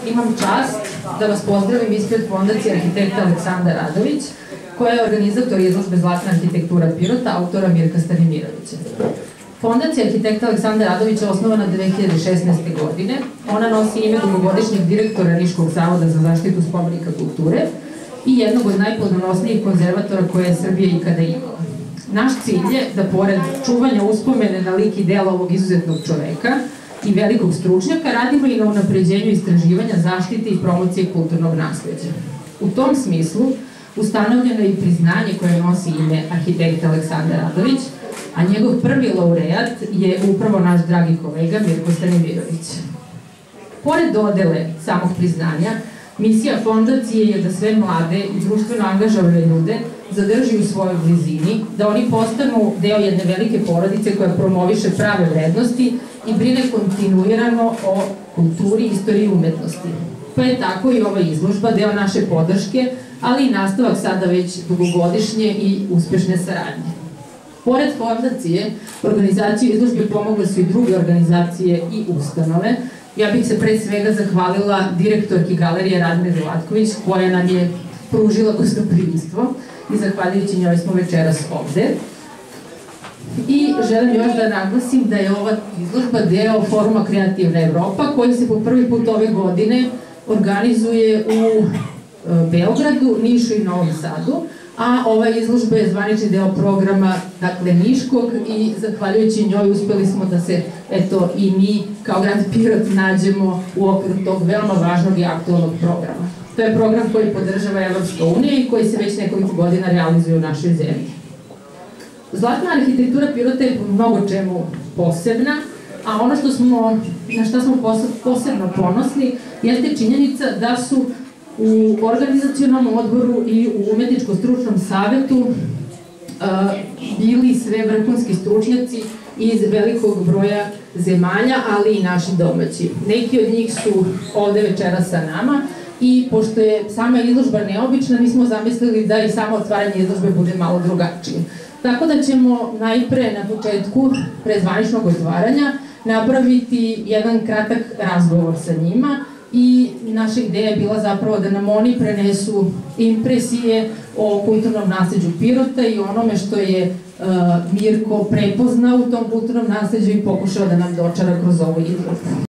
imam čast da vas pozdravim ispred Fondacije arhitekta Aleksandar Radović, koja je organizator izložbe Zlatna arhitektura Pirota, autora Mirka Stanimirovića. Fondacija arhitekta Aleksandar Radović je osnovana 2016. godine. Ona nosi ime dugogodišnjeg direktora Niškog zavoda za zaštitu spomenika kulture i jednog od najplodonosnijih konzervatora koje je Srbija ikada imala. Naš cilj je da pored čuvanja uspomene na lik i delo ovog izuzetnog čoveka i velikog stručnjaka radimo i na unapređenju istraživanja, zaštite i promocije kulturnog nasleđa. U tom smislu ustanovljeno je i priznanje koje nosi ime arhitekta Aleksandar Radović, a njegov prvi laureat je upravo naš dragi kolega Mirko Stanimirović. Pored dodele samog priznanja, misija fondacije je da sve mlade i društveno angažovane ljude zadrži u svojoj blizini, da oni postanu deo jedne velike porodice koja promoviše prave vrednosti i brine kontinuirano o kulturi, istoriji i umetnosti. Pa je tako i ova izložba deo naše podrške, ali i nastavak sada već dugogodišnje i uspešne saradnje. Pored fondacije, organizaciju izložbe pomogle su i druge organizacije i ustanove. Ja bih se pre svega zahvalila direktorki galerije Radmili Latković, koja nam je pružila gostoprimstvo i zahvaljujući njoj smo večeras ovde. I želim još da naglasim da je ova izložba deo Foruma Kreativna Evropa, koji se po prvi put ove godine organizuje u Beogradu, Nišu i Novom Sadu, a ova izložba je zvanični deo programa, dakle, Niškog, i zahvaljujući njoj uspeli smo da se, eto, i mi kao grad Pirot nađemo u okviru tog veoma važnog i aktualnog programa. To je program koji podržava Evropska unija i koji se već nekoliko godina realizuje u našoj zemlji. Zlatna arhitektura Pirota je po mnogo čemu posebna, a ono na što smo posebno ponosni jeste činjenica da su u organizacionalnom odboru i u umetničko-stručnom savetu bili sve vrhunski stručnjaci iz velikog broja zemalja, ali i naši domaći. Neki od njih su ovde večera sa nama i pošto je sama izložba neobična, mi smo zamislili da i samo otvaranje izložbe bude malo drugačije. Tako da ćemo najpre na početku, pre zvaničnog otvaranja, napraviti jedan kratak razgovor sa njima i naša ideja je bila zapravo da nam oni prenesu impresije o kulturnom nasleđu Pirota i onome što je Mirko prepoznao u tom kulturnom nasleđu i pokušao da nam dočara kroz ovu izložbu.